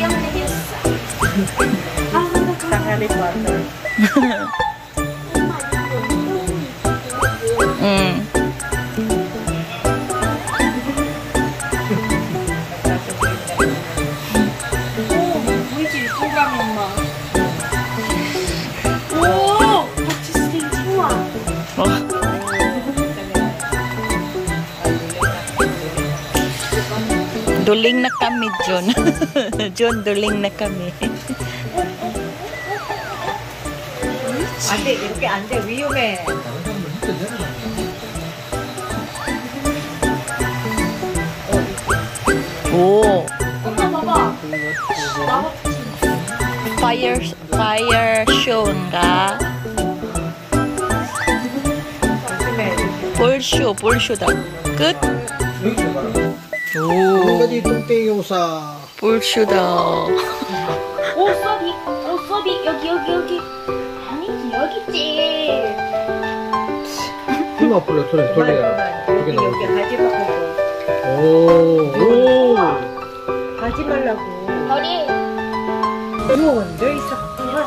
Sa Harry Potter. Duling na kami, John. John, duling na kami. 안 돼, 이렇게 안 돼, 위험해. 오. 엄마 봐봐. Fire show인가? 볼쇼다. 끝? Ano ditong tayo sa... 볼쇼다. 오 서비 여기 아니지 여기지. Ima pula tuloy. 여기 가지 말고. 오. 가지 말라고. 머리 이건 늘 있었구나.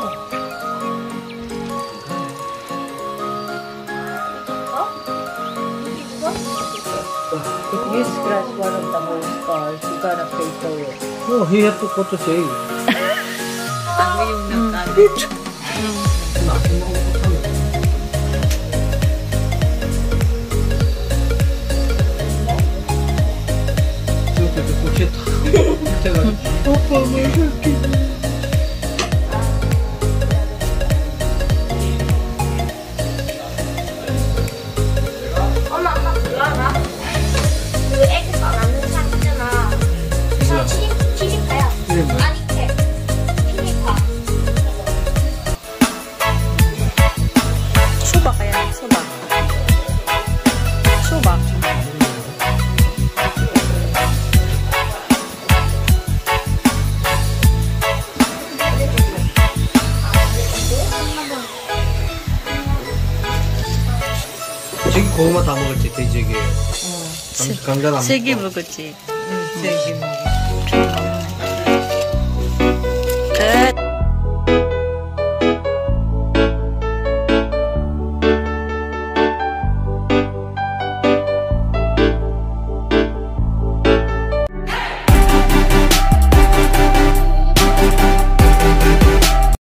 Use grass one of the most stars. You gotta pay for it. No, he have to go to jail. Ang yung nagkamit. 이렇게 고치다. 해가지고. 오빠 왜 이렇게. 엄마 몰라 그 애기가 낳는 상 있잖아. 저 치즈파야. 이름 뭐야? 아니 캐 치즈파. 소박 아야, 소박. 소박. 저기 고구마 다 먹었지, 돼지에게. 감자 안 먹고. 세개 먹었지. 저기 뭐.